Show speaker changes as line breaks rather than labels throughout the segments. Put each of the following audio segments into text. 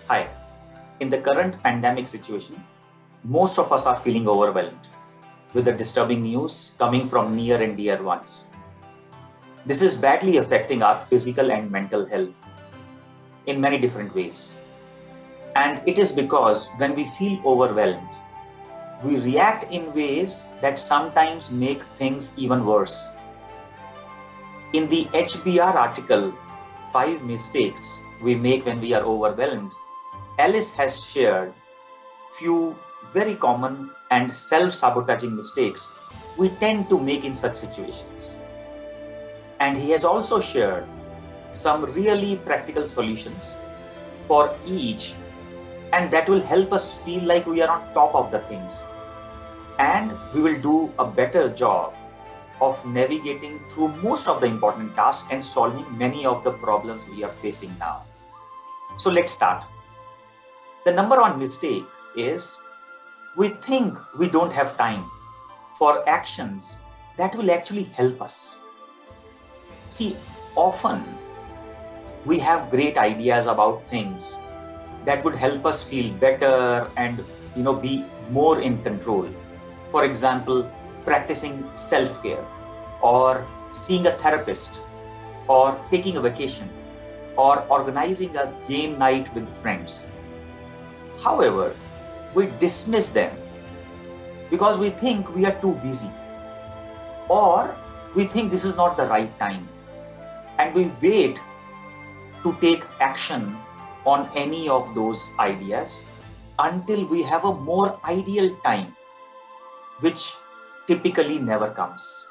Hi. In the current pandemic situation, most of us are feeling overwhelmed with the disturbing news coming from near and dear ones. This is badly affecting our physical and mental health in many different ways. And it is because when we feel overwhelmed, we react in ways that sometimes make things even worse. In the HBR article, 5 Mistakes We Make When We Are Overwhelmed, Alice has shared few very common and self-sabotaging mistakes we tend to make in such situations. And he has also shared some really practical solutions for each, and that will help us feel like we are on top of the things. And we will do a better job of navigating through most of the important tasks and solving many of the problems we are facing now. So let's start. The number one mistake is we think we don't have time for actions that will actually help us. See, often we have great ideas about things that would help us feel better and be more in control. For example, practicing self-care or seeing a therapist or taking a vacation or organizing a game night with friends. However, we dismiss them because we think we are too busy, or we think this is not the right time, and we wait to take action on any of those ideas until we have a more ideal time, which typically never comes.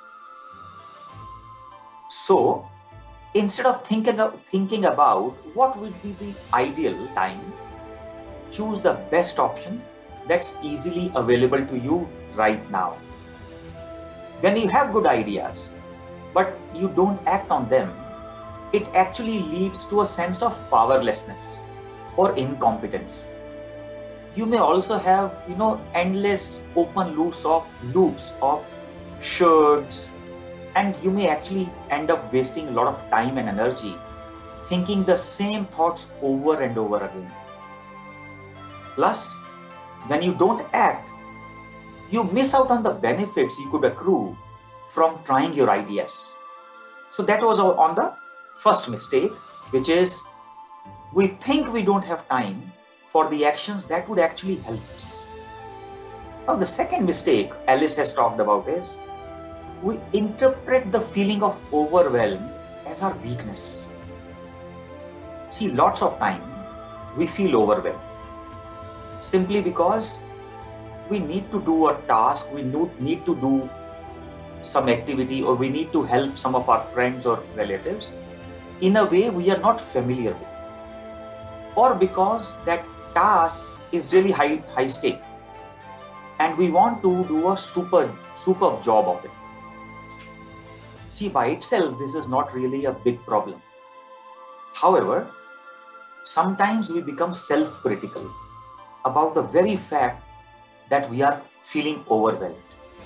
So instead of thinking about what would be the ideal time, choose the best option that's easily available to you right now. When you have good ideas, but you don't act on them, it actually leads to a sense of powerlessness or incompetence. You may also have, endless open loops of shoulds, and you may actually end up wasting a lot of time and energy thinking the same thoughts over and over again. Plus, when you don't act, you miss out on the benefits you could accrue from trying your ideas. So that was on the first mistake, which is we think we don't have time for the actions that would actually help us. Now, the second mistake Alice has talked about is we interpret the feeling of overwhelm as our weakness. See, lots of time we feel overwhelmed simply because we need to do a task, we need to do some activity, or we need to help some of our friends or relatives in a way we are not familiar with, or because that task is really high stake and we want to do a superb job of it. See, by itself, this is not really a big problem. However, sometimes we become self-critical about the very fact that we are feeling overwhelmed.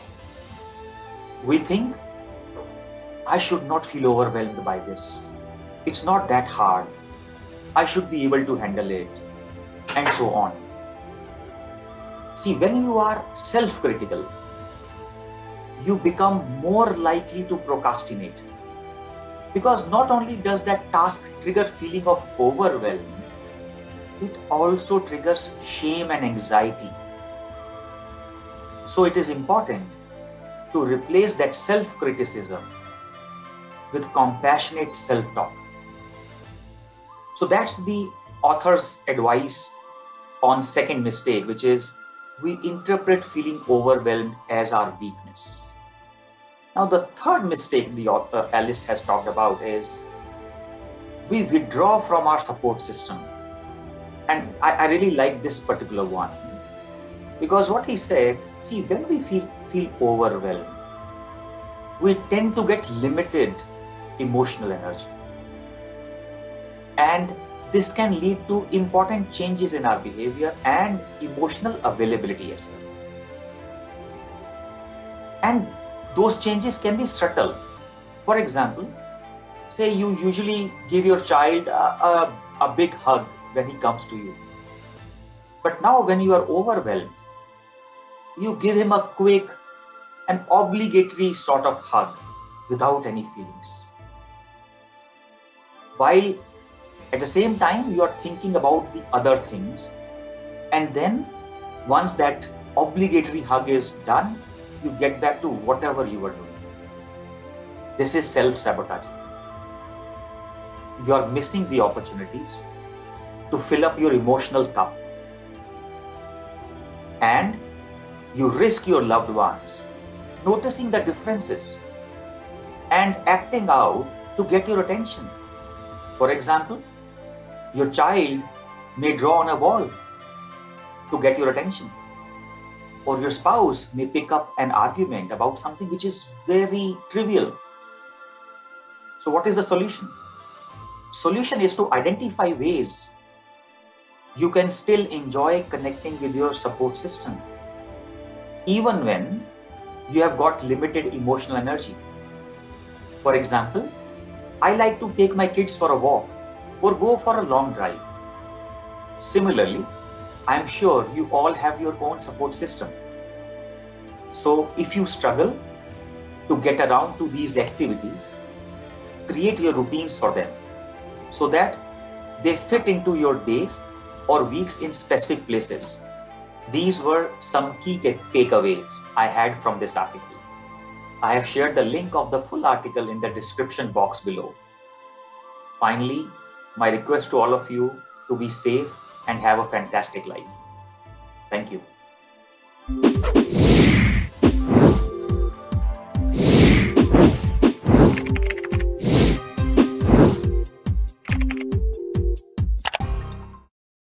We think, I should not feel overwhelmed by this. It's not that hard. I should be able to handle it, and so on. See, when you are self-critical, you become more likely to procrastinate, because not only does that task trigger feeling of overwhelm, it also triggers shame and anxiety. So it is important to replace that self-criticism with compassionate self-talk. So that's the author's advice on second mistake, which is we interpret feeling overwhelmed as our weakness. Now, the third mistake the author Alice has talked about is we withdraw from our support system. And I really like this particular one, because what he said, see, when we feel overwhelmed, we tend to get limited emotional energy. And this can lead to important changes in our behavior and emotional availability as well. And those changes can be subtle. For example, say you usually give your child a big hug when he comes to you, But now when you are overwhelmed, you give him a quick and obligatory sort of hug without any feelings. While at the same time, you are thinking about the other things. And then once that obligatory hug is done, you get back to whatever you were doing. This is self-sabotage. You are missing the opportunities to fill up your emotional cup. And you risk your loved ones noticing the differences and acting out to get your attention. For example, your child may draw on a wall to get your attention, or your spouse may pick up an argument about something which is very trivial. So what is the solution? Solution is to identify ways you can still enjoy connecting with your support system, even when you have got limited emotional energy. For example, I like to take my kids for a walk or go for a long drive. Similarly, I'm sure you all have your own support system. So if you struggle to get around to these activities, create your routines for them so that they fit into your days or weeks in specific places. These were some key takeaways I had from this article. I have shared the link of the full article in the description box below. Finally, my request to all of you to be safe and have a fantastic life. Thank you.